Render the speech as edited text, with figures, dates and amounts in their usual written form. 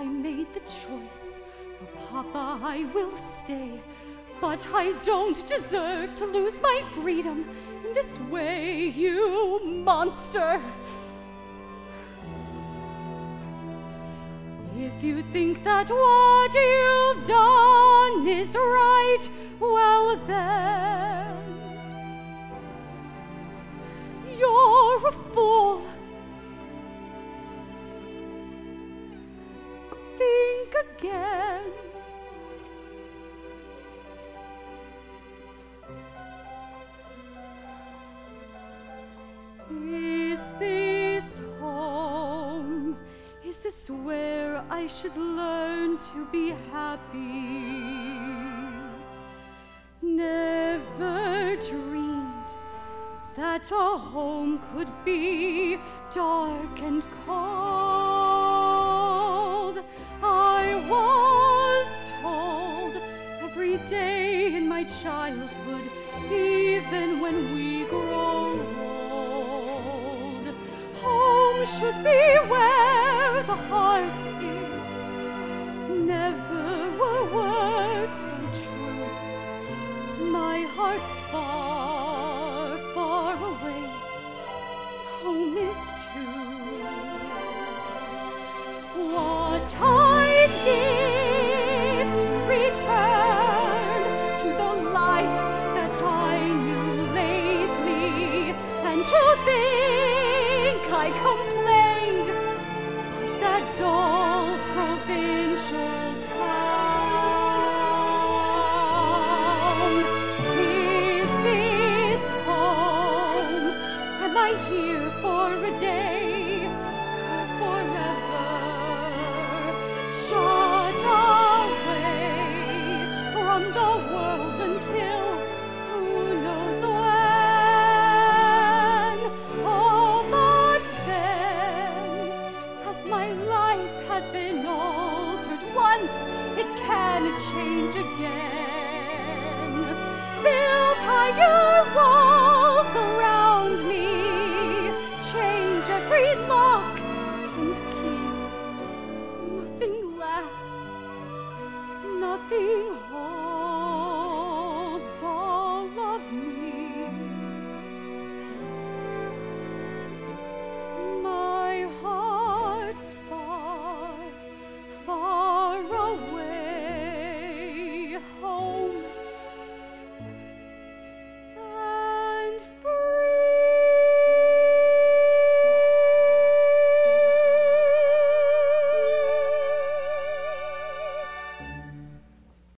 I made the choice. For Papa, I will stay. But I don't deserve to lose my freedom in this way, you monster. If you think that what you've done is right, well then, you're a fool. Think again. Is this home? Is this where I should learn to be happy? Never dreamed that a home could be dark and cold. I was told every day in my childhood, even when we grow old, home should be where the heart is. Never were words so true. My heart's far, far away. Home is too. What I'd give to return to the life that I knew lately, and to think I complained of that dull provincial town. Is this home? Am I here for a day or forever? Shut away from the world until who knows when. Oh, but then, as my life has been altered once, it can change again. Build higher walls around me, change every lock and key. Nothing lasts, nothing holds.